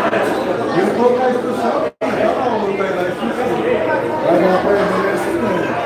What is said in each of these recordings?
E eu colocar a instrução, não vai lá e fica. Vai dar para ele assim mesmo.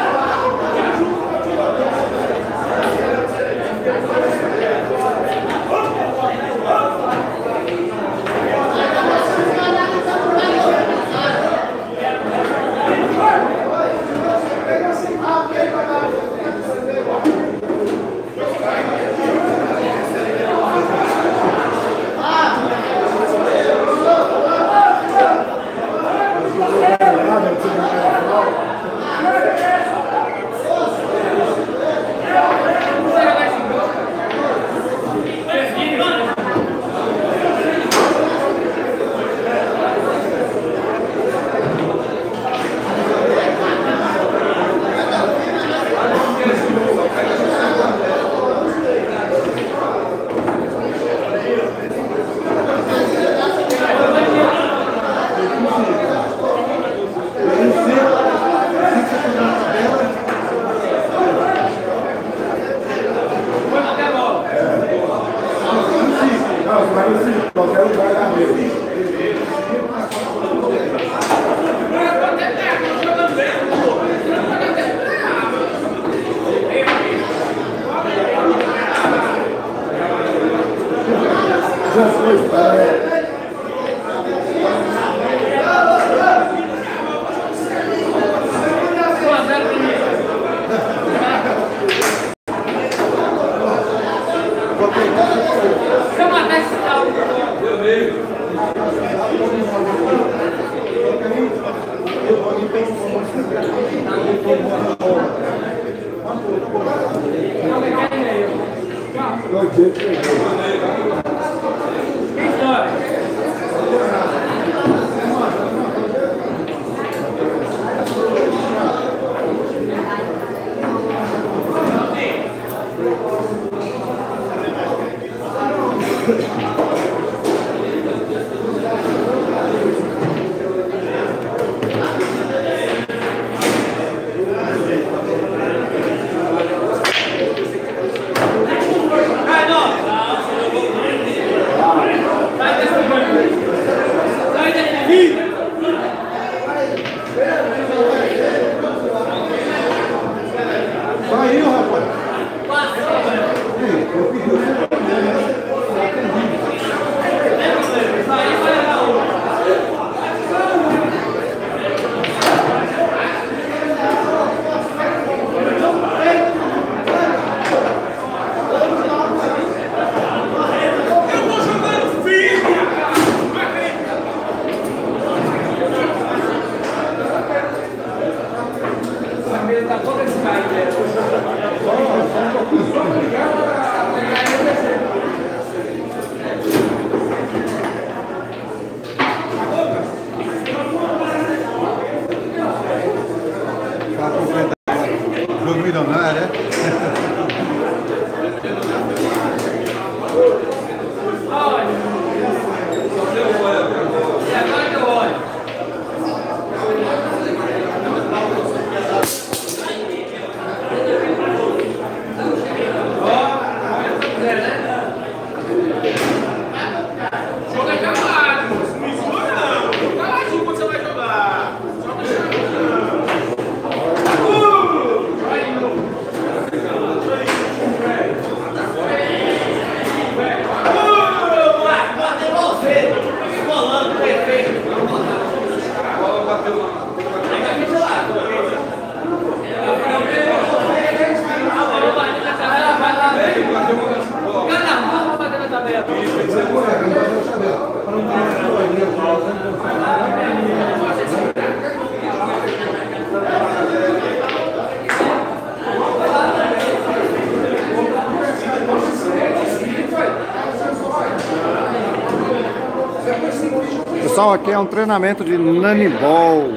Pessoal, aqui é um treinamento de nanibol.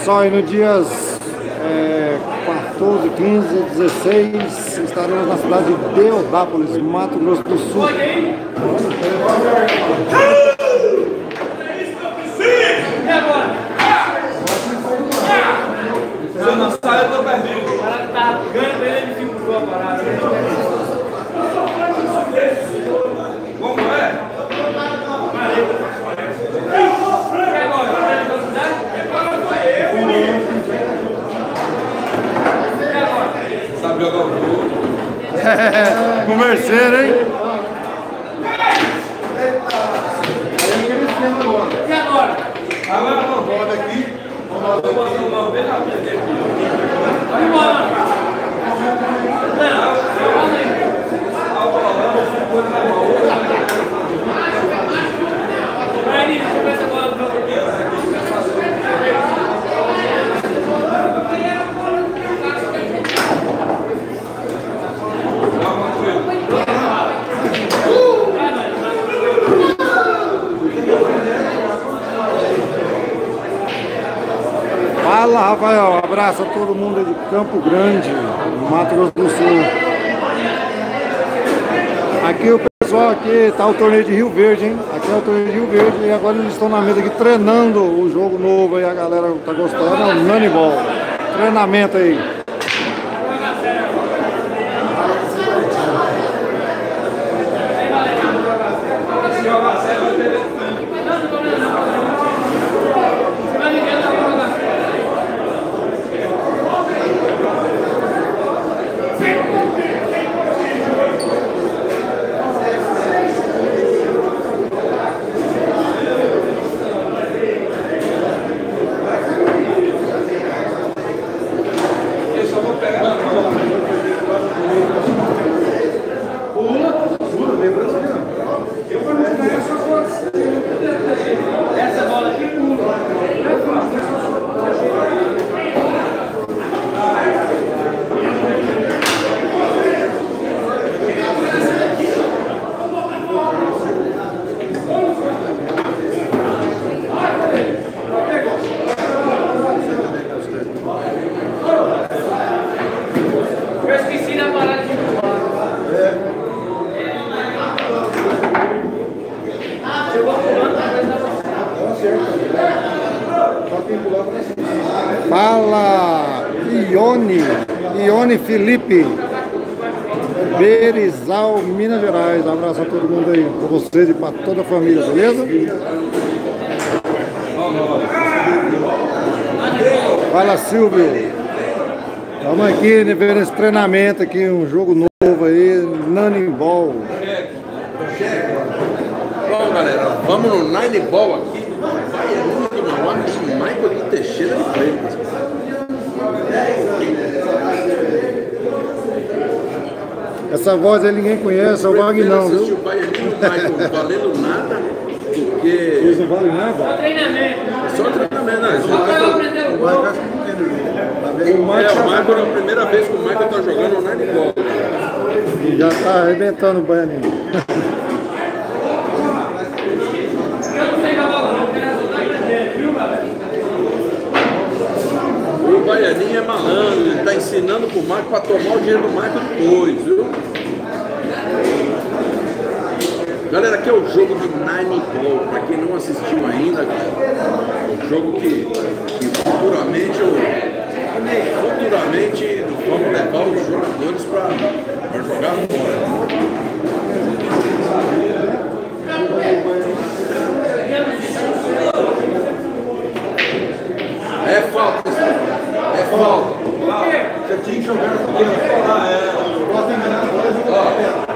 pessoal, aí no dias 14, 15, 16 estaremos na cidade de Deodápolis, Mato Grosso do Sul. E agora? Se eu não saio, eu tô perdido. O cara tá ganhando dele, ele fica a parada. Como é? E agora? Sabe jogar o jogo? Converseiro, hein? E agora? Agora não. Roda aqui. Vou botar uma mão bem rápida aqui. Vai embora. Vai, Nino, começa agora o jogo aqui. Fala, Rafael, abraço a todo mundo de Campo Grande, Mato Grosso do Sul. Aqui o pessoal, aqui tá o torneio de Rio Verde, hein? Aqui é o torneio de Rio Verde e agora eles estão na mesa aqui treinando o jogo novo aí, a galera tá gostando, é o Nani Ball. Treinamento aí. Fala, Ione Felipe, Berizal, Minas Gerais. Um abraço a todo mundo aí, pra vocês e pra toda a família, beleza? Fala, Silvio. Estamos aqui, né, vendo esse treinamento aqui, um jogo novo aí, Nani Ball. Bom, galera, vamos no Nani Ball aqui. Baianinho do meu amigo Michael de Teixeira de Freitas. Essa voz aí ninguém conhece, é o Vagnão, viu? viu? O Baianinho do Michael valendo nada, porque... Eles não valem nada? Só treinamento. É só treinamento, né? Só pra eu aprender o jogo. O Michael é a primeira vez que o Michael tá jogando o Nani Ball. E já tá arrebentando o Baianinho. Eu não sei jogar o jogo, quero aprender, viu, galera? O Baianinho é malandro, ele tá ensinando pro Michael pra tomar o dinheiro do Michael depois, viu? Galera, aqui é o jogo de Nani Ball, pra quem não assistiu ainda, é um jogo que futuramente vamos levar os jogadores para jogar fora. É falta, é falta. Você tinha que jogar essa bola. Bota enganado agora, joga.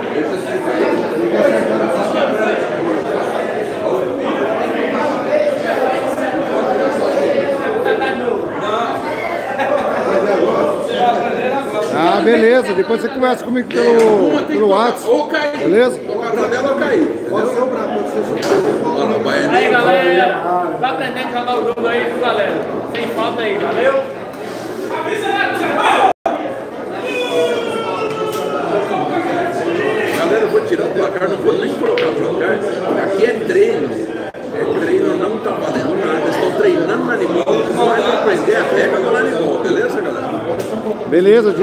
Ah, beleza. Depois você conversa comigo pelo WhatsApp. Ou cair. Beleza? Ou a dela ou cair. Pode ser o brabo, pode ser o Olha, o Baianinho. Aí, galera, vai aprendendo a jogar o jogo aí, viu, galera? Sem falta aí, valeu? Galera, eu vou tirar o placar, não vou nem colocar o placar. Aqui é treino. É treino, não tá valendo nada. Estão treinando no animal. Vai aprender reca do Nanibol, beleza, galera? Beleza,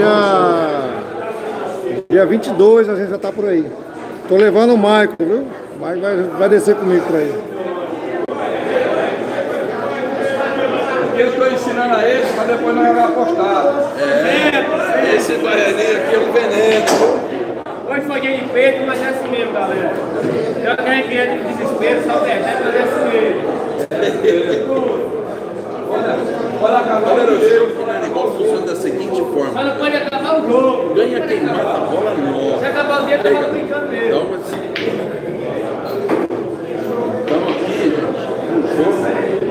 dia 22 a gente já tá por aí. Tô levando o Maicon, viu? O Maicon vai descer comigo por aí. Eu estou ensinando a eles para depois não jogar apostado. Esse baianinho aqui é um veneno. Hoje foi dia de peito, mas é assim mesmo, galera. Já que a gente vier de desespero, só verdade, mas é assim mesmo. Olha, Galera, o jogo do Nanibol funciona da seguinte Só forma. não pode acabar o jogo. Ganha quem mata a bola nova. Se acabar o dia, tava brincando mesmo. Então, assim, estamos aqui, gente, no jogo.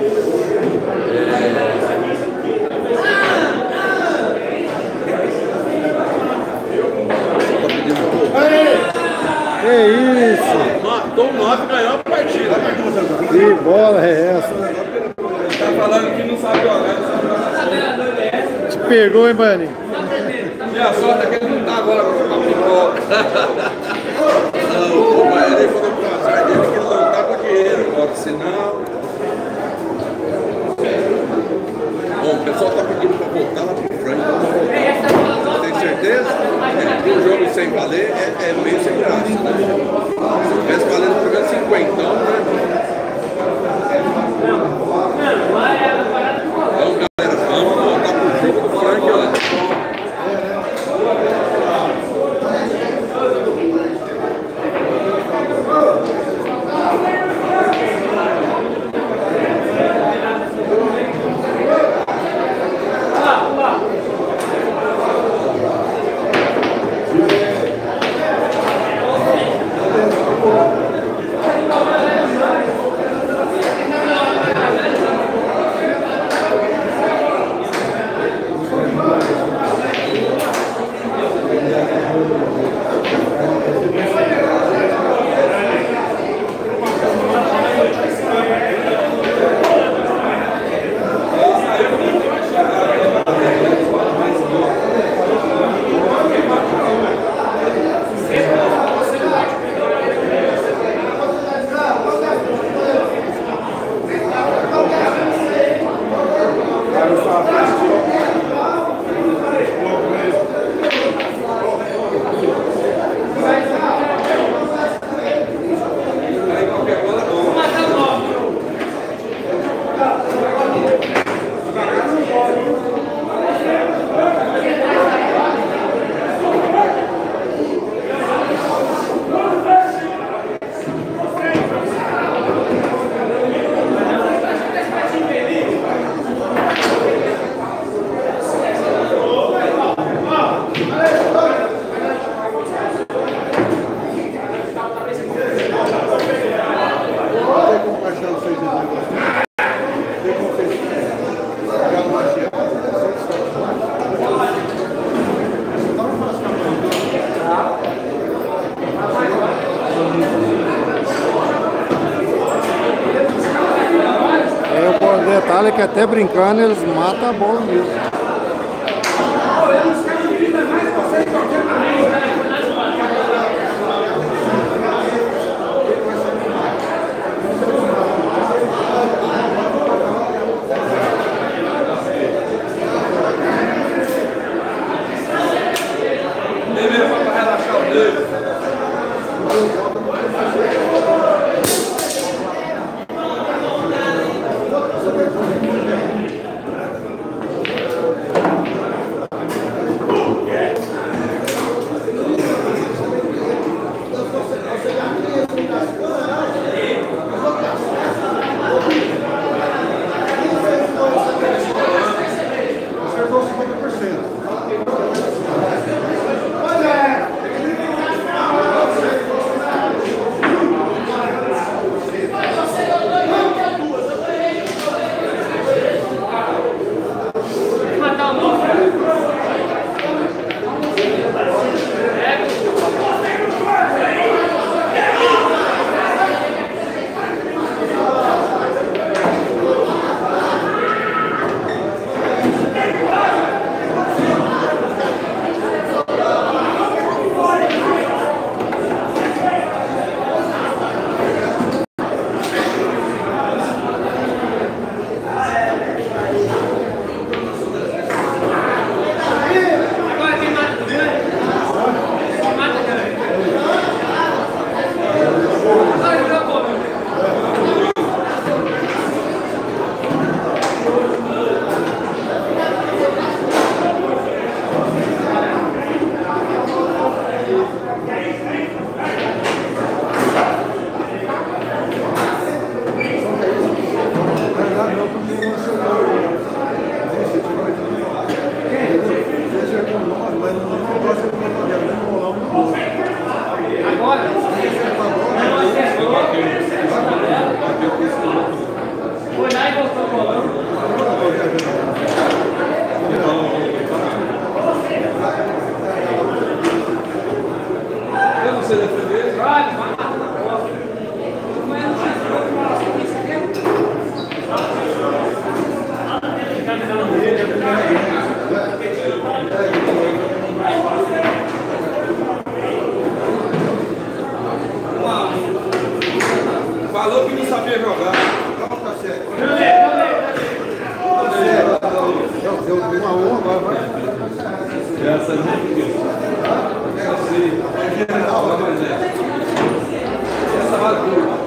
Que isso? Matou 9 ganhou a partida. Que bola é essa? tá falando que não sabe jogar. Te pegou, hein, Bani? Minha sorte é que ele não tá agora com a pipoca. Não, o Baianinho falou pro azar dele que ele não tá com a dinheiro agora, senão... Bom, o pessoal tá pedindo pra voltar lá pro Franco. Tem certeza? O jogo sem valer é meio sem graça, né? Se tivesse valendo pelo menos 50, né? Então, galera, vamos voltar pro jogo do Frank, ó. Detalhe que até brincando eles matam a bola mesmo. ia jogar. Deu 1 a 1 agora, vai. Essa radura.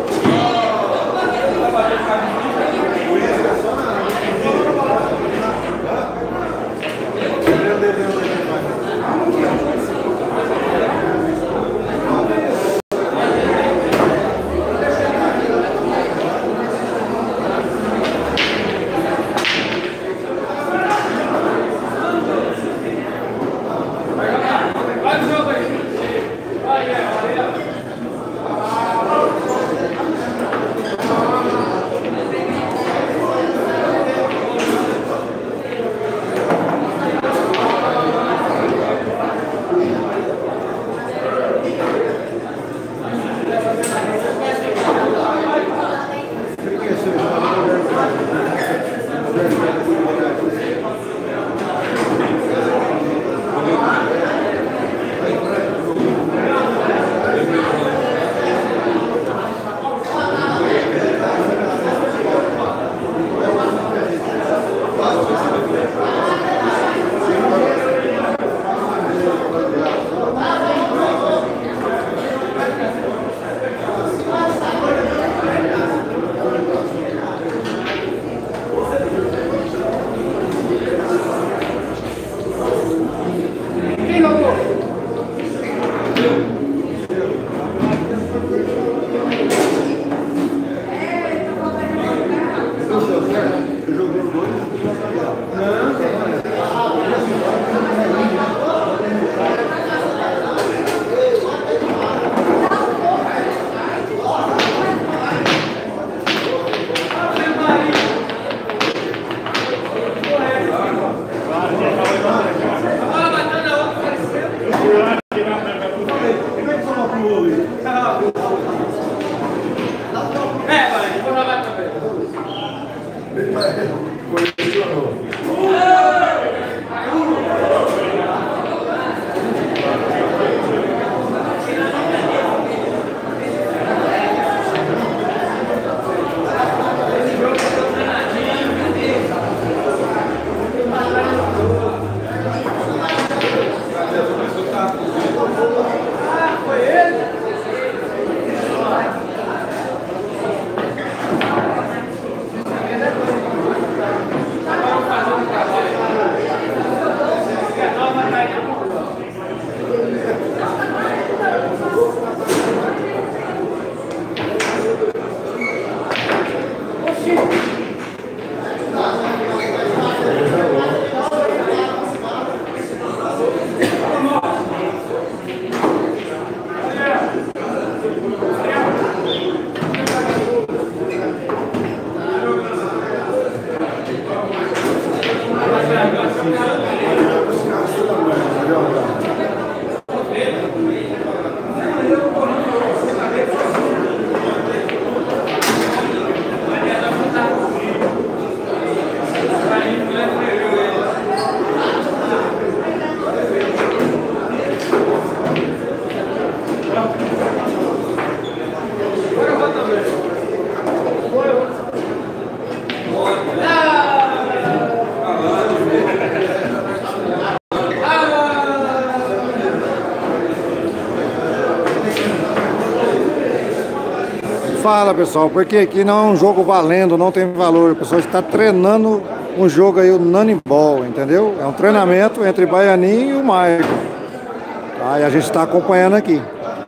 Fala pessoal, porque aqui não é um jogo valendo, não tem valor. O pessoal está treinando um jogo aí, o Nanimball, entendeu? É um treinamento entre Baianinho e o Maicon. Tá? E a gente está acompanhando aqui.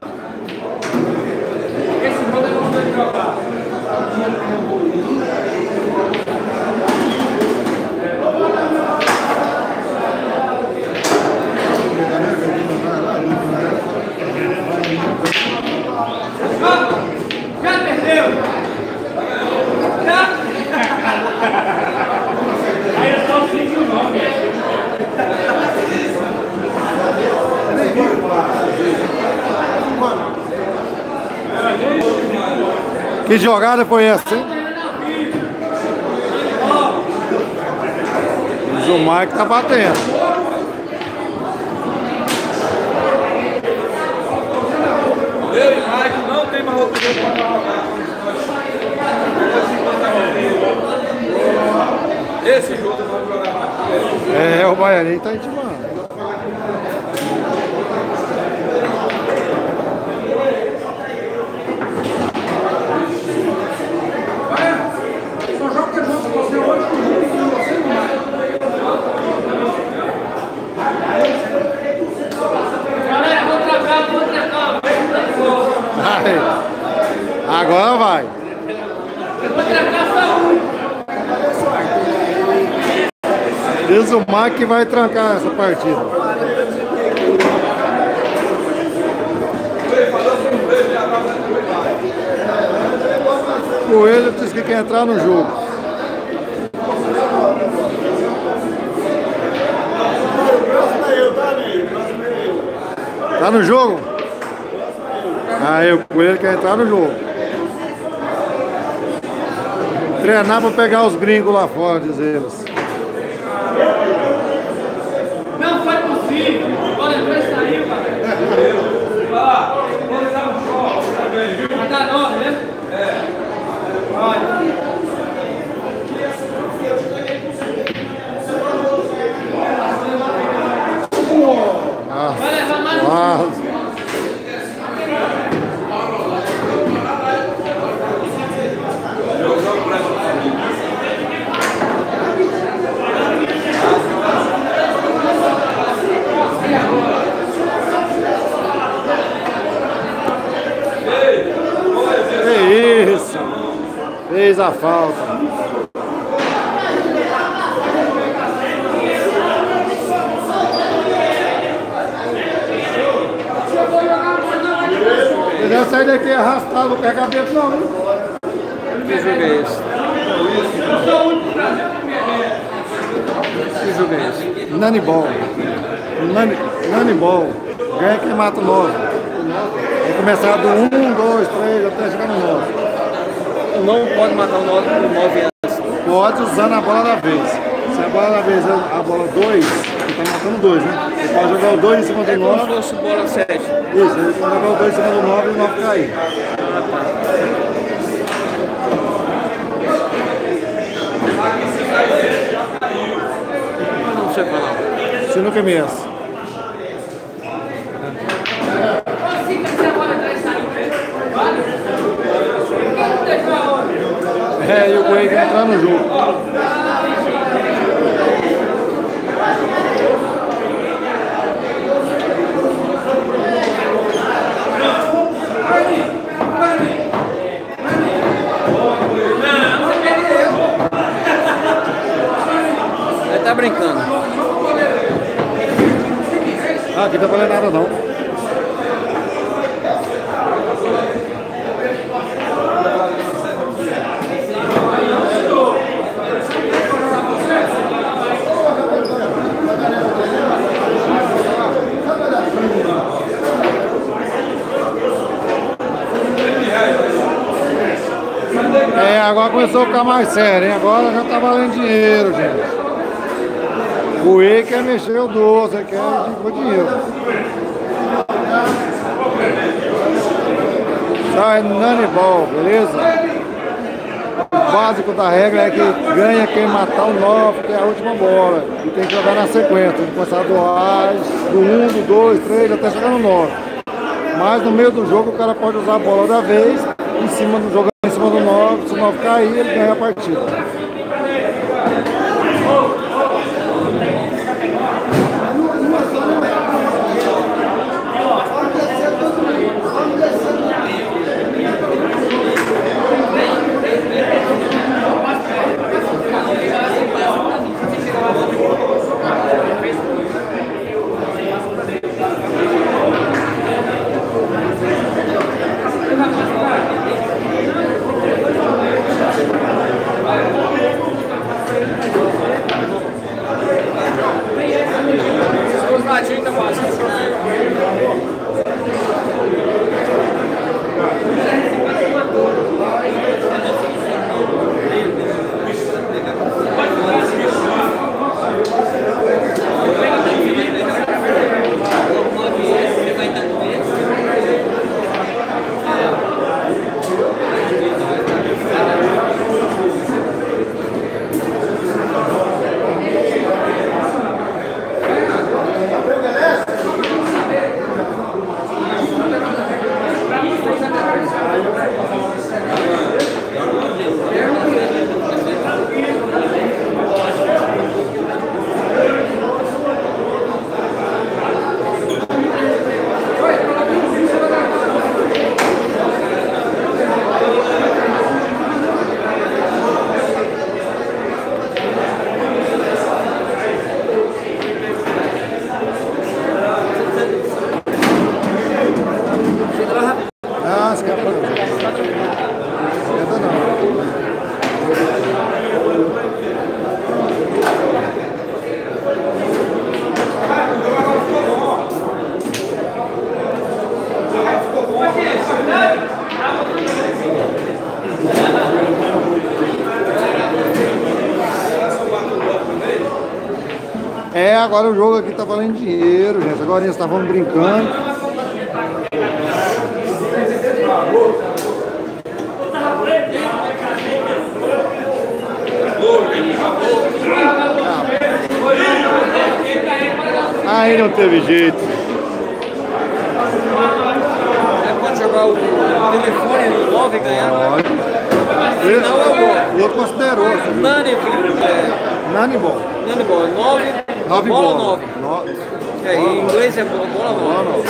Que jogada foi essa, hein? O Mike tá batendo. Eu e Mike não tem mais outro jogo para jogar. tá intimando. Galera, vou trancar. Agora vai. Vou trancar só um. Diz o Mac que vai trancar essa partida. O Coelho disse que quer entrar no jogo. Tá no jogo? Aí o Coelho quer entrar no jogo. Treinar pra pegar os gringos lá fora, diz eles. Não foi possível. Olha, ele saiu, cara. Vamos dar um choque. Vai dar 9, né? Olha. Vai levar mais um. Que isso! Fez a falta. Se quiser sair daqui arrastado, não pega a cabeça não. Que jogo é esse? Que jogo é esse? Nanibol. Nanibol. Ganha quem mata o 9. Vai começar do 1, 2, 3, até chegar no 9. Não pode matar o 9 antes. Pode usando a bola da vez. Se a bola da vez é a bola 2, você tá matando 2, né? Você pode jogar o 2 em cima do 9. Como se fosse bola 7. Isso, ele pode jogar o 2 em cima do 9 e o 9 cair. Não sei falar. Sinuca mesmo. E o Coelho quer entrar no jogo. Ele tá brincando. Ah, aqui não tá valendo nada não. Agora começou a ficar mais sério, hein? Agora já tá valendo dinheiro, gente. O E quer mexer o 12, quer dinheiro. Sai Nanibol, beleza? O básico da regra é que ganha quem matar o 9, que é a última bola. E tem que jogar na sequência, tem que começar do A, do 1, do 2, 3, até chegar no 9. Mas no meio do jogo o cara pode usar a bola da vez, em cima do jogo. Em cima do 9, se o 9 cair, ele ganha a partida. agora o jogo aqui tá valendo dinheiro, gente. Agora eles estavam brincando. Aí não teve jeito. Pode jogar o telefone no 9 e ganhar? Pode. Não é o gol. O outro considerou. Nani, Nani ball. Nani ball. 9 bola 9. Em inglês é bola 9.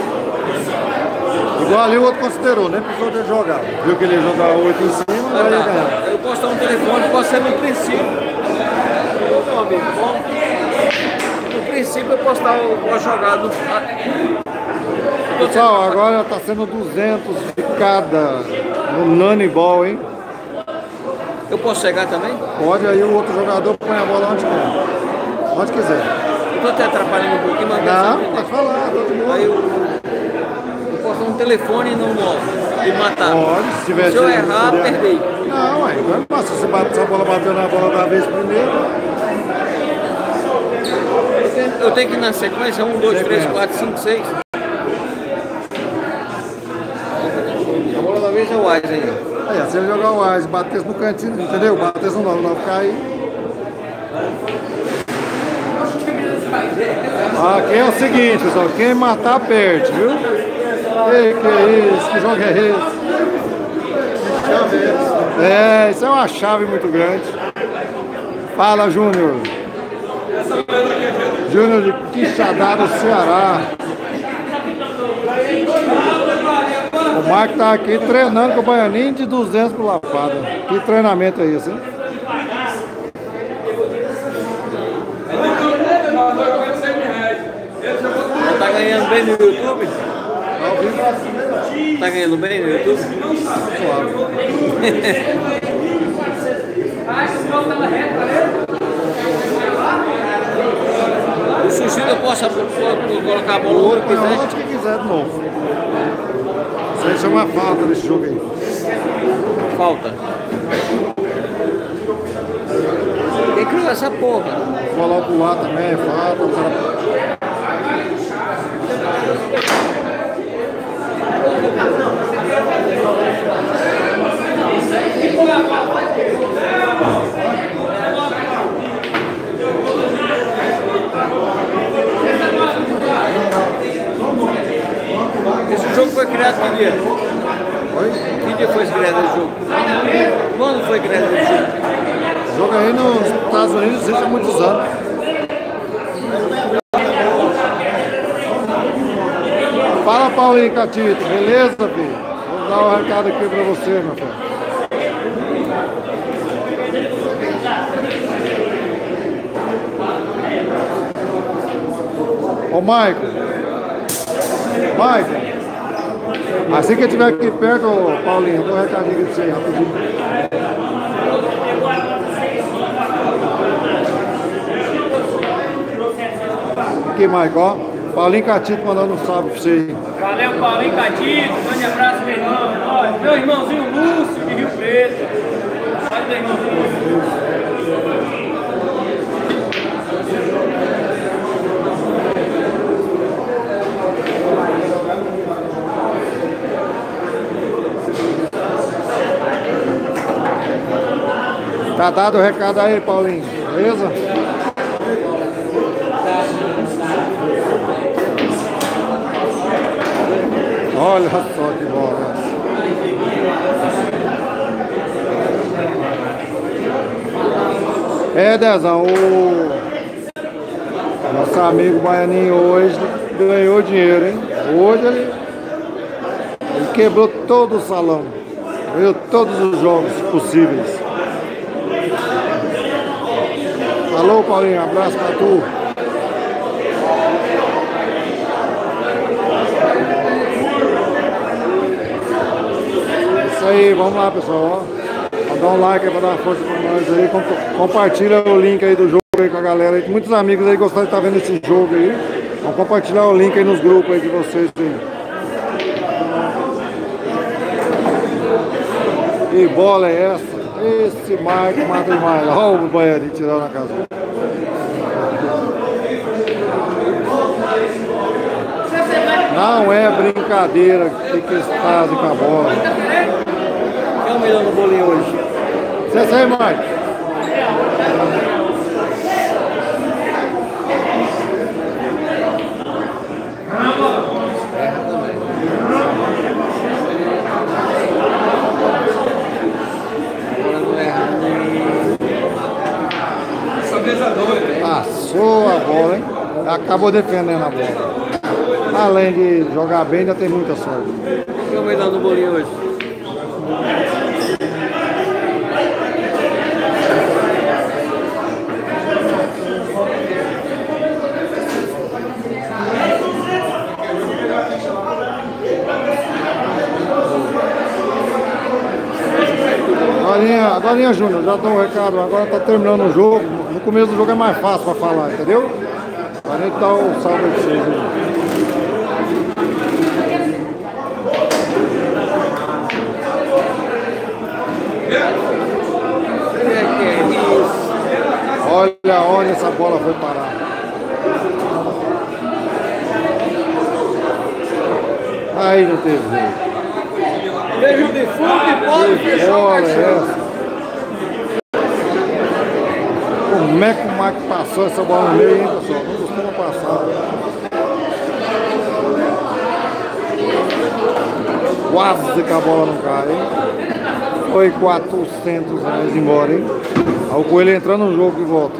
Igual ali o outro considerou, nem precisou ter jogado. Viu que ele ia jogar 8 em cima, não ia ganhar. Eu posso dar um telefone, pode ser no princípio. Meu amigo, no princípio eu posso dar uma jogada. Pessoal, agora tá sendo 200 de cada no Nani ball, hein? Eu posso chegar também? Pode, aí o outro jogador põe a bola onde quer. Onde quiser. Eu tô até atrapalhando um pouquinho, mas não, pode falar, todo mundo. Aí eu posso dar um telefone e não e matar. Pode, se tiver. Se eu errar, perdei. Não, aí não é fácil. Se a bola bateu na bola da vez primeiro. Eu tenho que ir na sequência, 1, 2, 3, 4, 5, 6. A bola da vez é o Wise aí. Aí, se ele jogar o Wise, batesse no cantinho, entendeu? Batesse no 9, ficar aí. Aqui é o seguinte, pessoal, quem matar perde, viu? Ei, que é isso? Que jogo é esse? É, isso é uma chave muito grande. Fala, Júnior. Júnior de Quixadá, do Ceará. O Marco tá aqui treinando com o Baianinho de 200 por lapada. Que treinamento é esse, hein? Tá ganhando bem no YouTube? Tá ganhando bem no YouTube? O sushi eu posso colocar a bola onde quiser? Onde que quiser de novo. Isso aí chama falta nesse jogo aí. Falta. Quem criou essa porra? Coloca o lá também, é falta. Esse jogo foi criado que dia? Oi? Que dia foi criado esse jogo? Quando foi criado esse jogo? O jogo aí nos Estados Unidos existe há muitos anos. Fala, Paulinho Catito, beleza, filho? Vou dar um recado aqui pra você, meu filho. Ô, Maicon. Assim que eu estiver aqui perto, ô, Paulinho, eu dou um recadinho aqui pra você rapidinho. Aqui, Maicon, ó. Paulinho Catito mandando um salve pra você aí. Valeu, Paulinho Catito. Grande abraço, meu irmão. Ó, meu irmãozinho Lúcio de Rio Preto. Sai do irmãozinho Lúcio. Tá dado o recado aí, Paulinho, beleza? Olha só que bola. É, Dezão, o nosso amigo Baianinho hoje ganhou dinheiro, hein? Hoje ele quebrou todo o salão, ganhou todos os jogos possíveis. Alô, Paulinho, abraço pra tu. Isso aí, vamos lá, pessoal. Dá um like aí pra dar uma força pra nós aí. Compartilha o link aí do jogo aí com a galera aí. Muitos amigos aí gostaram de estar vendo esse jogo aí. Vamos compartilhar o link aí nos grupos aí de vocês aí. Que bola é essa? Esse Marco mata demais. Olha o Baianinho tirando na casa. Não é brincadeira que eles fazem com a bola. Quem é o melhor no bolinho hoje? Você sai, Mike? Passou a bola, hein? Acabou defendendo a bola. Além de jogar bem, ainda tem muita sorte. Quem é o melhor no bolinho hoje? Dorinha Júnior, já dou um recado, agora tá terminando o jogo. No começo do jogo é mais fácil para falar, entendeu? A gente dá o salve de vocês. Olha onde essa bola foi parar. Aí não teve jeito. Beijo de fundo e pode fechar o caixão. Como é que o Mike passou essa bola no meio, hein, pessoal? Não costuma passar. Quase que a bola não cai, hein? Foi 400 reais embora, hein? Aí o Coelho entrando no jogo e volta.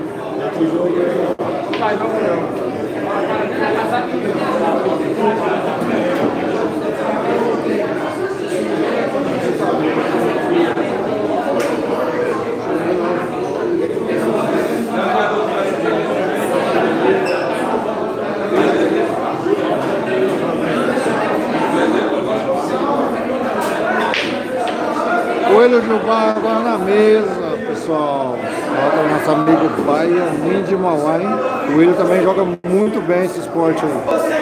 Coelho Jubá agora na mesa, pessoal. Olha o nosso amigo Baianinho de Mauá, hein? O Coelho também joga muito bem esse esporte aí.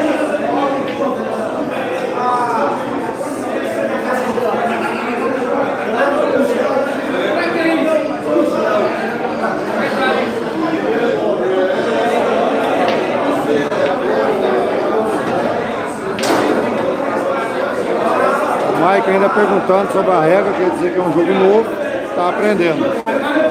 O Mike ainda perguntando sobre a regra, quer dizer que é um jogo novo, está aprendendo.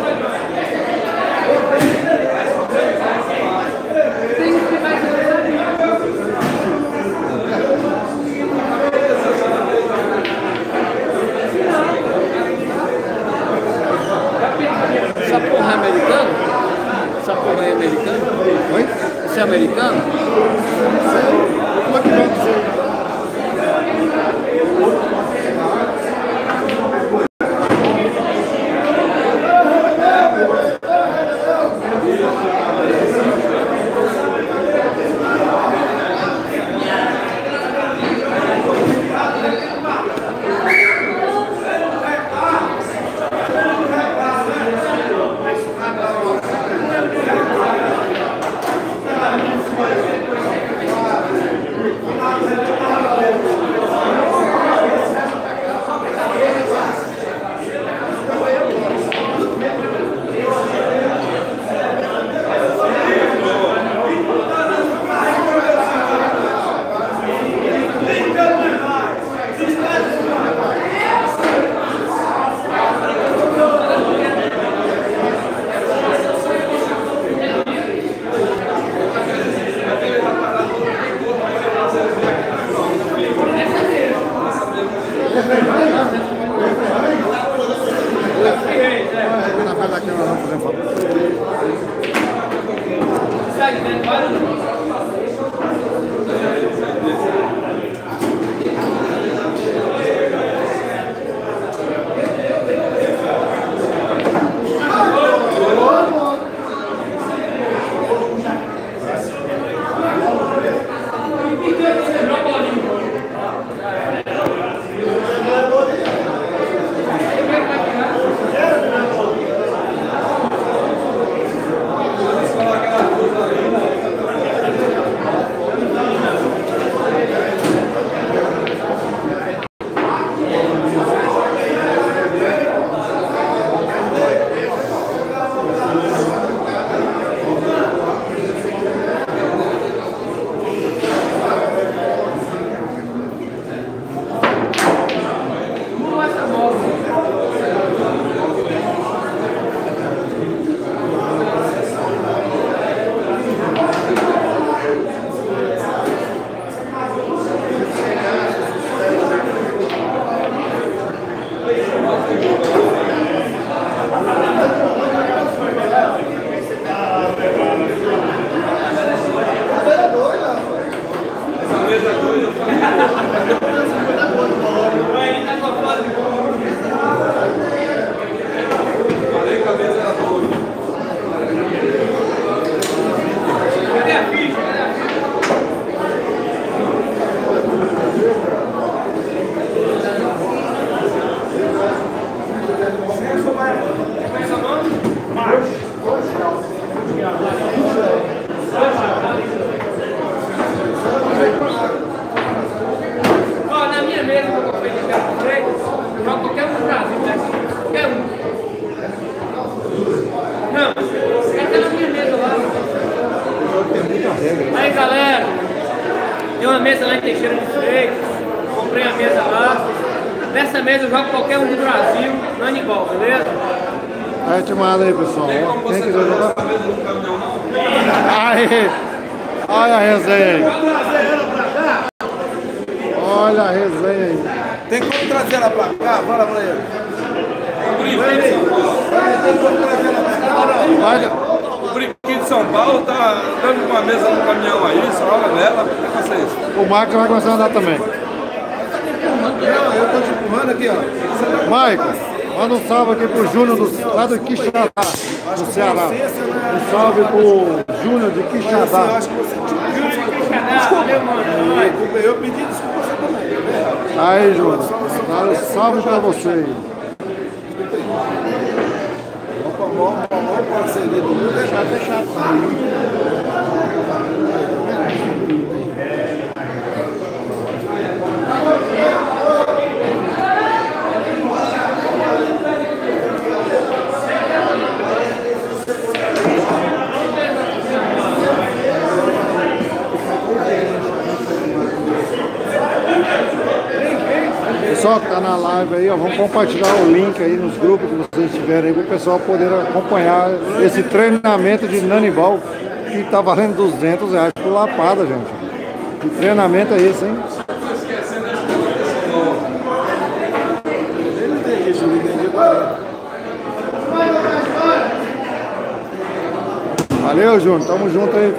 Essa porra é americano? Essa porra é americano? Oi? Esse é americano? Como é que vai dizer? mesa lá em Teixeira de Freitas, comprei a mesa lá. Nessa mesa eu jogo qualquer um do Brasil, Nani Ball, beleza? Aí, timada aí, pessoal. Ó, quem quiser jogar? Aí, olha a resenha aí. Olha a resenha aí. Tem como trazer ela pra cá? Bora pra ele. O Brinquedo de São Paulo tá dando uma mesa no caminhão aí, só olha nela, o que vocês? O Marcos vai começar a andar também. Não, eu tô te empurrando aqui, ó. Michael, manda um salve aqui pro Júnior lá do Quixadá, do Ceará. Um salve pro Júnior de Quixadá. Eu acho que você eu pedi desculpa você também. Aí, Júnior, dá um salve pra você aí. Maior parceria do mundo é fechado. Pessoal que tá na live aí, ó, vamos compartilhar o link aí nos grupos que vocês tiverem aí para o pessoal poder acompanhar esse treinamento de Nanibal que tá valendo R$200 por lapada, gente. Que treinamento é esse, hein? Valeu, Júnior, tamo junto aí.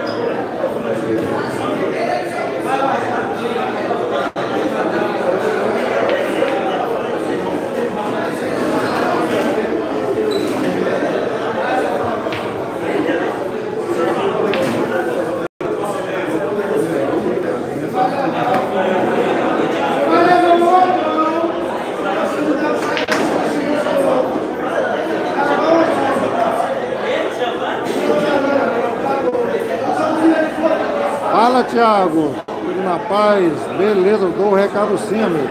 Fala, Thiago, tudo na paz? Beleza, eu dou o recado sim, amigo.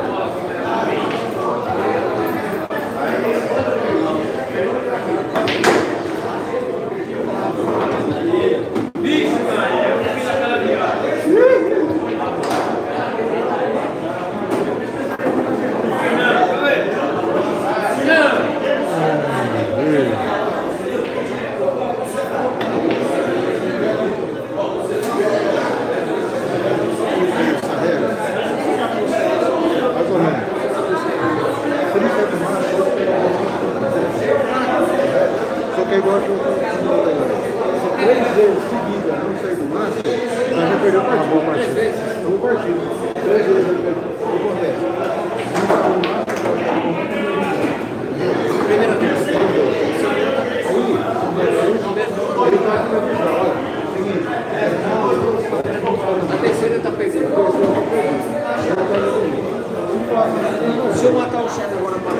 Se eu matar o chefe agora para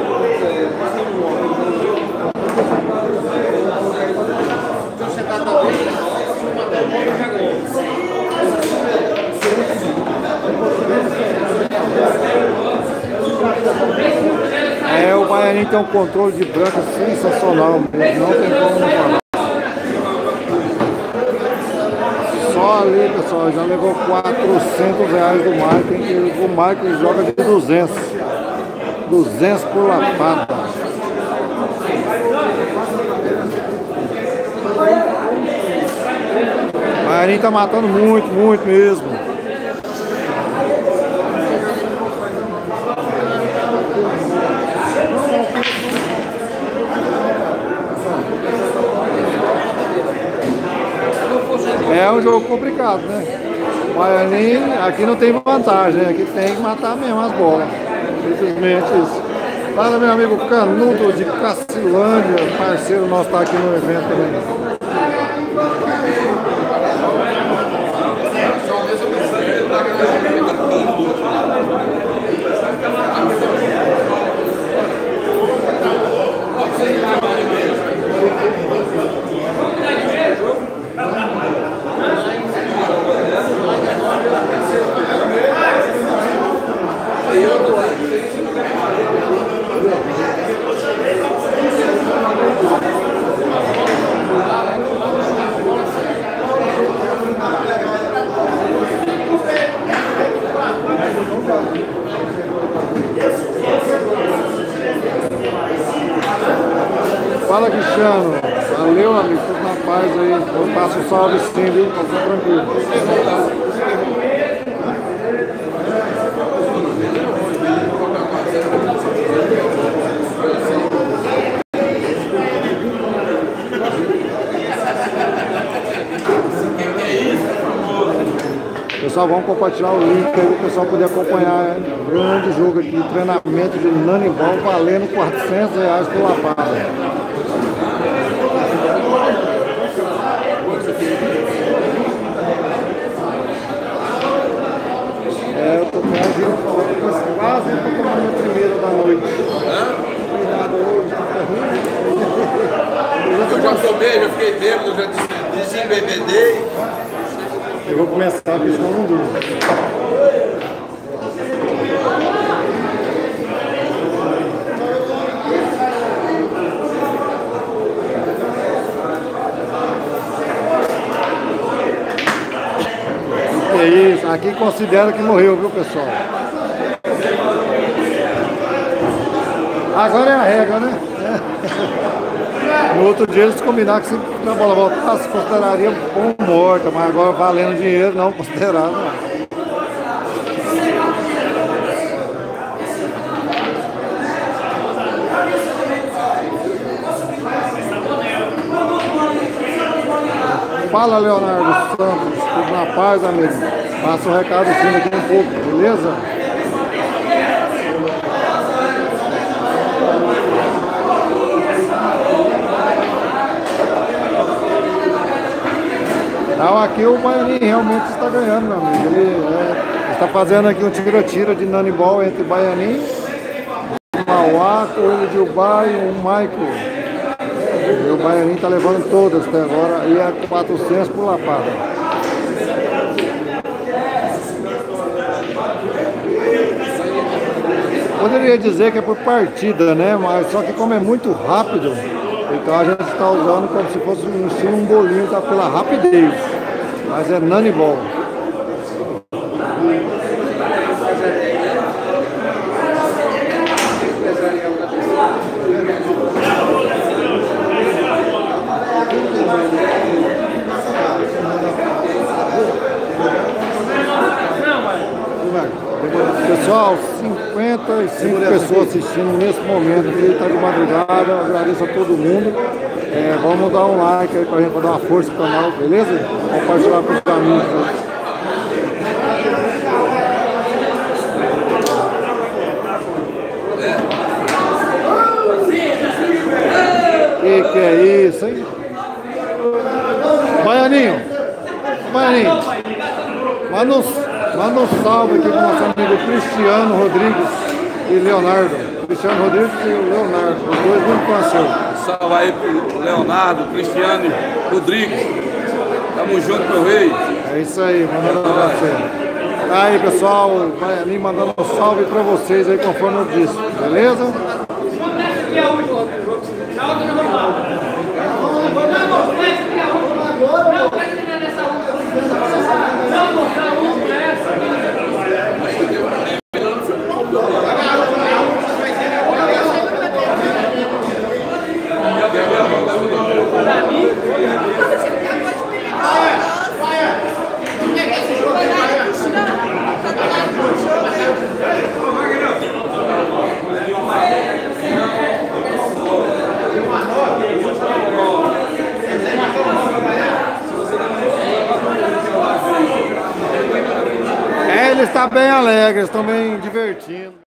então você tá talvez, se eu matar o bom, eu já ganhei. É, o Baianinho tem um controle de branca sensacional, não tem como não falar. Só ali, pessoal, já levou R$400 do Michael, o Michael joga de 200. 200 por lapada. O Baianinho tá matando muito, muito mesmo. É um jogo complicado, né? Baianinho, aqui não tem vantagem, aqui tem que matar mesmo as bolas. Simplesmente isso. Fala, meu amigo Canudo de Cacilândia, parceiro nosso, tá aqui no evento também. Cristiano. Valeu, amigo. Tudo na paz aí. Eu passo o salve sim, viu? Tá tudo tranquilo. Pessoal, vamos compartilhar o link aí para o pessoal poder acompanhar um grande jogo aqui de treinamento de Nanimbol valendo R$400 por lapada. Eu tô com quase para tomar minha primeira da noite. Obrigado hoje, tá ruim. Eu já tomei, já fiquei bêbado, já desembebedei. Eu vou começar, porque senão não durmo. É isso, aqui considera que morreu, viu, pessoal? Agora é a regra, né? No outro dia eles combinaram que se a bola voltasse, consideraria como morta, mas agora valendo dinheiro não consideraram. Fala, Leonardo Santos, tudo na paz, amigo? Passa o recado sim daqui um pouco, beleza? Então aqui o Baianinho realmente está ganhando, meu amigo. Ele está fazendo aqui um tira-tira de Nanimbol entre Baianinho, Mauá, Coelho de Ubá e o Michael. E o Baianinho está levando todas até agora e é 400 por lapada. Poderia dizer que é por partida, né? Mas só que como é muito rápido, então a gente está usando como se fosse um bolinho, tá, pela rapidez. Mas é Nanimbol. Pessoal, 55 pessoas assistindo nesse momento, que está de madrugada, agradeço a todo mundo. Vamos dar um like aí pra gente dar uma força pro canal, beleza? Compartilhar com os amigos aí. Que é isso, hein? Baianinho, manda um salve aqui pro nosso amigo Cristiano Rodrigues e Leonardo. Cristiano Rodrigues e Leonardo, os dois muito conhecidos. Salve aí pro Leonardo, Cristiano Rodrigues. Tamo junto, meu rei. É isso aí, mandando um abraço aí. Tá aí, pessoal, o Baianinho mandando um salve pra vocês aí, conforme eu disse, beleza? Eles estão bem alegres, estão bem divertindo.